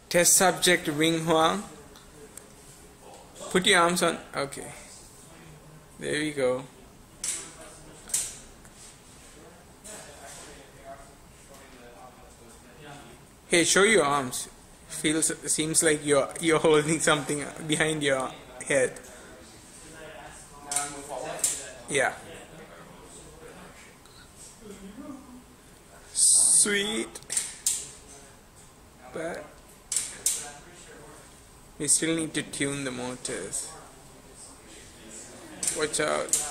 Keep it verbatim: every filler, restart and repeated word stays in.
Test subject Wing Huang. Put your arms on. Okay. There we go. Hey, show your arms. Feels seems like you're you're holding something behind your head. Yeah. Sweet. But we still need to tune the motors. Watch out.